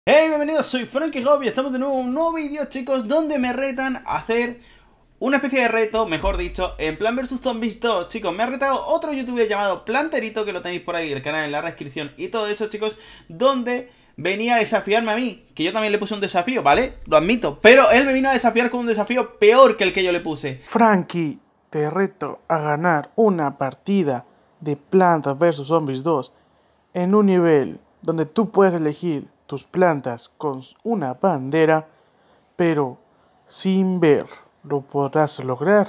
Hey, bienvenidos, soy Frankie Hop y estamos de nuevo en un nuevo vídeo, chicos, donde me retan a hacer una especie de reto, mejor dicho, en Plan vs Zombies 2. Chicos, me ha retado otro youtuber llamado Planterito, que lo tenéis por ahí, el canal en la descripción y todo eso, chicos, donde venía a desafiarme a mí, que yo también le puse un desafío, ¿vale? Lo admito, pero él me vino a desafiar con un desafío peor que el que yo le puse. Frankie, te reto a ganar una partida de Plantas vs Zombies 2 en un nivel donde tú puedes elegir tus plantas con una bandera, pero sin ver. ¿Lo podrás lograr?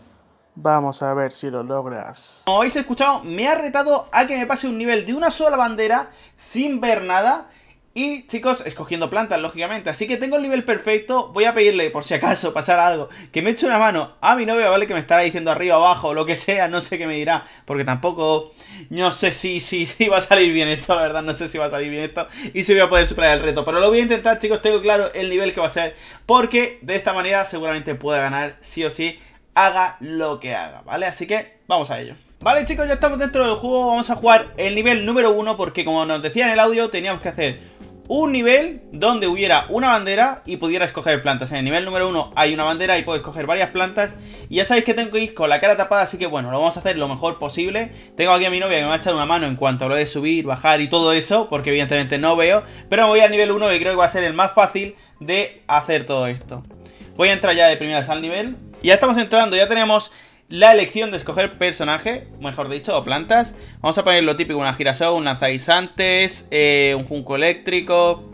Vamos a ver si lo logras. Como habéis escuchado, me ha retado a que me pase un nivel de una sola bandera sin ver nada. Y, chicos, escogiendo plantas, lógicamente. Así que tengo el nivel perfecto. Voy a pedirle, por si acaso pasara algo, que me eche una mano a mi novia, ¿vale? Que me estará diciendo arriba, abajo, o lo que sea. No sé qué me dirá, porque tampoco... No sé si va a salir bien esto, la verdad. No sé si va a salir bien esto y si voy a poder superar el reto. Pero lo voy a intentar, chicos. Tengo claro el nivel que va a ser, porque de esta manera seguramente pueda ganar sí o sí, haga lo que haga, ¿vale? Así que vamos a ello. Vale, chicos, ya estamos dentro del juego. Vamos a jugar el nivel número 1, porque como nos decía en el audio, teníamos que hacer un nivel donde hubiera una bandera y pudiera escoger plantas. En el nivel número 1 hay una bandera y puedo escoger varias plantas. Y ya sabéis que tengo que ir con la cara tapada, así que bueno, lo vamos a hacer lo mejor posible. Tengo aquí a mi novia que me va a echar una mano en cuanto a lo de subir, bajar y todo eso, porque evidentemente no veo. Pero me voy al nivel 1, que creo que va a ser el más fácil de hacer todo esto. Voy a entrar ya de primeras al nivel. Y ya estamos entrando, ya tenemos la elección de escoger personaje, mejor dicho, o plantas. Vamos a poner lo típico, una girasol, un lanzaguisantes, un junco eléctrico,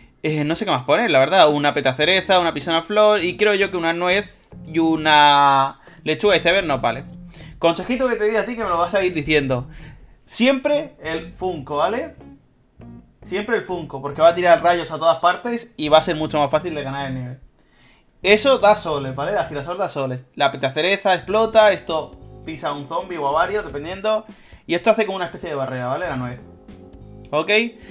no sé qué más poner, la verdad. Una petacereza, una pisona flor y creo yo que una nuez y una lechuga iceberg no, vale. Consejito que te di a ti, que me lo vas a ir diciendo. Siempre el funko, ¿vale? Siempre el funko, porque va a tirar rayos a todas partes y va a ser mucho más fácil de ganar el nivel. Eso da soles, ¿vale? La girasol da soles. La petacereza explota, esto pisa a un zombie o a varios, dependiendo. Y esto hace como una especie de barrera, ¿vale? La nuez. ¿Ok?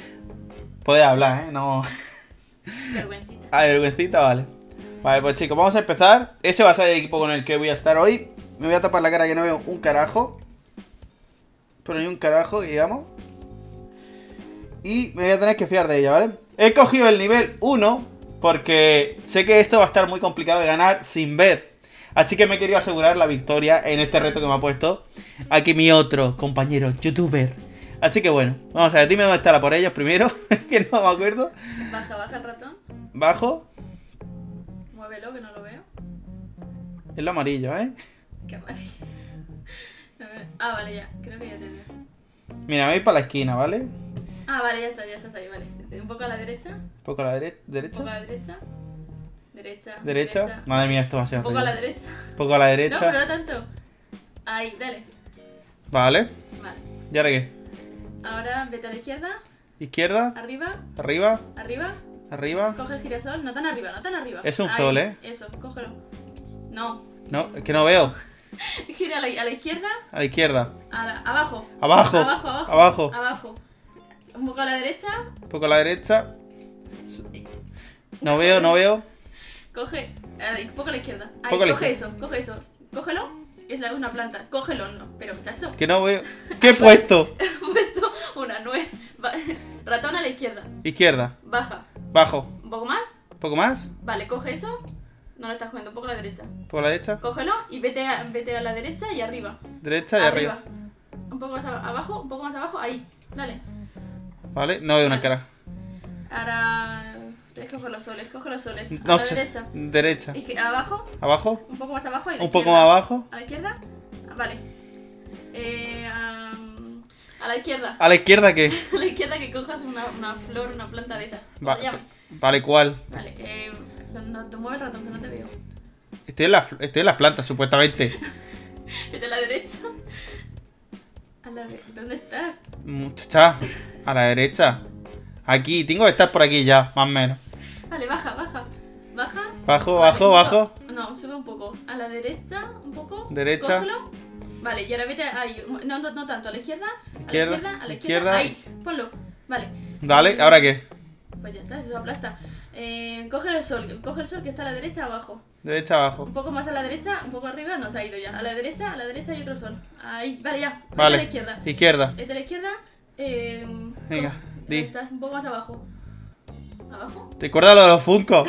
Podéis hablar, ¿eh? No... Vergüencita. Ah, vergüencita, vale. Vale, pues chicos, vamos a empezar. Ese va a ser el equipo con el que voy a estar hoy. Me voy a tapar la cara que no veo un carajo. Pero ni un carajo, digamos. Y me voy a tener que fiar de ella, ¿vale? He cogido el nivel 1... porque sé que esto va a estar muy complicado de ganar sin ver. Así que me he querido asegurar la victoria en este reto que me ha puesto aquí mi otro compañero youtuber. Así que bueno, vamos a ver, dime dónde estará por ellos primero, que no me acuerdo. Baja el ratón. Bajo. Muévelo, que no lo veo. Es lo amarillo, ¿eh? Qué amarillo. Ah, vale, ya. Creo que ya te veo. Mira, me voy para la esquina, ¿vale? Ah, vale, ya estás ahí, vale. Un poco a la derecha. Un poco a la derecha. Un poco a la derecha. Derecha. Madre mía, esto va a ser Un poco a la horrible. derecha. Un poco a la No, derecha. pero no tanto. Ahí, dale. Vale. Vale. ¿Y ahora qué? Ahora vete a la izquierda. Izquierda. Arriba. Arriba. Arriba. Arriba. Coge el girasol. No tan arriba, no tan arriba. Es un Ahí, sol, ¿eh? Eso, cógelo. No. No, es que no veo. Gira a la izquierda. A la izquierda. Abajo. Abajo. Abajo. Abajo. Un poco a la derecha. Un poco a la derecha. No veo. Coge. Un poco a la izquierda. Ahí, Poco a la coge izquierda. eso. Cógelo. Es una planta. Cógelo, no. Pero, muchacho. Que no veo. ¿Qué he puesto? He puesto una nuez. Ratón a la izquierda. Izquierda. Baja. Bajo. ¿Un poco más? Un poco más. Vale, coge eso. No lo estás cogiendo. Un poco a la derecha. Un poco a la derecha. Cógelo y vete a la derecha y arriba. Derecha y arriba. Un poco más abajo. Un poco más abajo. Ahí. Dale. Vale, no veo una Vale. cara. Ahora. Coge los soles. No a la sé. derecha. Derecha. Y abajo. Abajo. Un poco más abajo. Y a la Un poco izquierda. más abajo. ¿A la izquierda? Vale. A la izquierda. ¿A la izquierda qué? A la izquierda que cojas una flor, una planta de esas. Va- Vale, ¿cuál? Vale, no te mueve el ratón, que no te veo. Estoy en las plantas, supuestamente. Vete a la derecha. ¿Dónde estás? Muchacha, a la derecha. Aquí, tengo que estar por aquí ya, más o menos. Vale, baja. Bajo, Vale, bajo. No, sube un poco. A la derecha, un poco. Derecha. Cógelo. Vale, y ahora vete ahí. No tanto, a la izquierda. Izquierda, A la izquierda. izquierda. Ahí, ponlo. Vale. Dale, ¿ahora qué? Pues ya está, eso aplasta. Coge el sol que está a la derecha abajo. Derecha, abajo. Un poco más a la derecha, un poco arriba, no se ha ido ya. A la derecha hay otro sol. Ahí, vale, ya. Vete Vale. a la izquierda. Izquierda. Vete a la izquierda. Venga, di. Estás un poco más abajo. ¿Abajo? Recuerda lo de los Funko.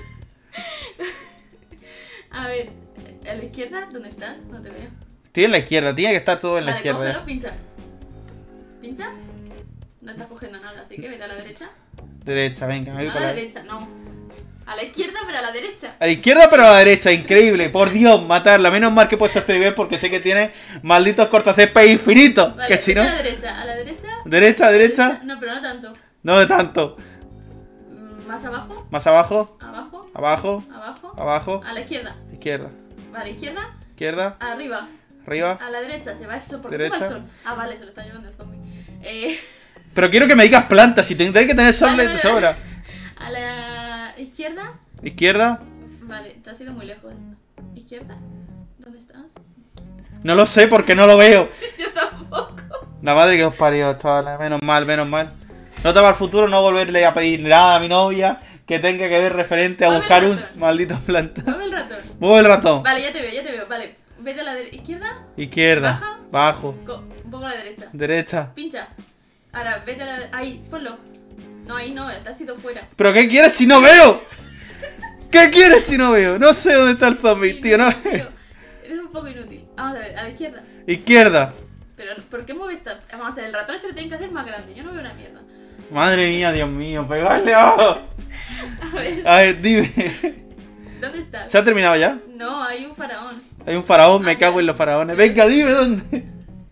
A ver, a la izquierda, ¿dónde estás? No te veo. Estoy en la izquierda, tiene que estar todo en la Vale, izquierda. cógelo, pincha. ¿Pincha? No estás cogiendo nada, así que vete a la derecha. Derecha, venga, me voy A para la la derecha, no. A la izquierda, pero a la derecha. A la izquierda, pero a la derecha, increíble. Por Dios, matarla. Menos mal que he puesto este nivel porque sé que tiene malditos cortacésped infinitos. Vale, Que si vete no. a la derecha, a la derecha. Derecha, derecha. No, pero no tanto. No de tanto. Más abajo, Más abajo, abajo, abajo, abajo. abajo. A la izquierda. Izquierda, Vale, izquierda, izquierda, arriba. arriba. A la derecha, se va el sol. ¿Por qué Derecha. se va el sol? Ah, vale, se lo está llevando el zombie. Pero quiero que me digas plantas y tendré que tener sol Vale, de vale. sobra. A la izquierda. Izquierda. Vale, te has ido muy lejos. ¿Izquierda? ¿Dónde estás? No lo sé porque no lo veo. Yo tampoco. La madre que os parió, chavales. Menos mal, menos mal. No te va al futuro no volverle a pedir nada a mi novia que tenga que ver referente a Mueve buscar el un ratón. maldito planta. Mueve el ratón. Mueve el ratón. Vale, ya te veo, ya te veo. Vale, vete a la izquierda. Izquierda. Baja. Bajo. Un poco a la derecha. Derecha. Pincha. Ahora, vete a la... Ahí, ponlo. No, ahí no, te has ido fuera. ¿Pero qué quieres si no veo? ¿Qué quieres si no veo? No sé dónde está el zombie, tío. No Tío, eres un poco inútil. Vamos a ver, a la izquierda. Izquierda. Pero, ¿por qué mueves tanto? Vamos a ver, el ratón este lo tienen que hacer más grande. Yo no veo una mierda. Madre mía, Dios mío. Pegarle. Oh. A ver, dime. ¿Dónde estás? ¿Se ha terminado ya? No, hay un faraón. Hay un faraón, me cago en los faraones. Venga, dime dónde.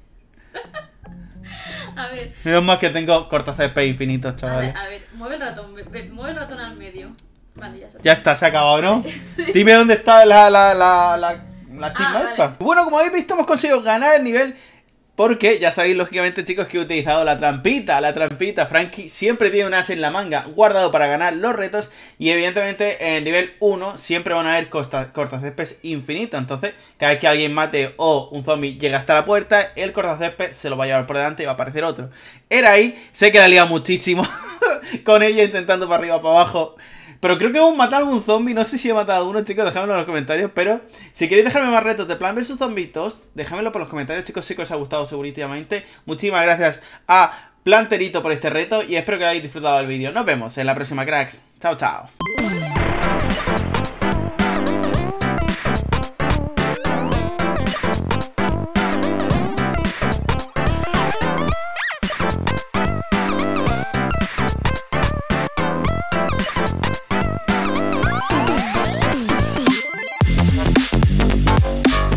A ver, Menos mal que tengo cortacésped infinitos, chavales. a ver, mueve el ratón, mueve el ratón al medio. Vale, ya se Ya está, se ha acabado, ¿no? Sí. Dime dónde está la chisma vale. esta. Bueno, como habéis visto, hemos conseguido ganar el nivel. Porque ya sabéis, lógicamente, chicos, que he utilizado la trampita. La trampita, Frankie siempre tiene un as en la manga guardado para ganar los retos. Y evidentemente, en el nivel 1 siempre van a haber cortacésped infinitos. Entonces, cada vez que alguien mate o un zombie llega hasta la puerta, el cortacésped se lo va a llevar por delante y va a aparecer otro. Era ahí, sé que la he liado muchísimo con ella intentando para arriba, para abajo. Pero creo que hemos matado a algún zombie. No sé si he matado a uno, chicos. Dejadmelo en los comentarios. Pero si queréis dejarme más retos de Plan vs Zombies 2, déjamelo por los comentarios, chicos. Sé que os ha gustado segurísimamente. Muchísimas gracias a Planterito por este reto. Y espero que hayáis disfrutado del vídeo. Nos vemos en la próxima, cracks. Chao, chao.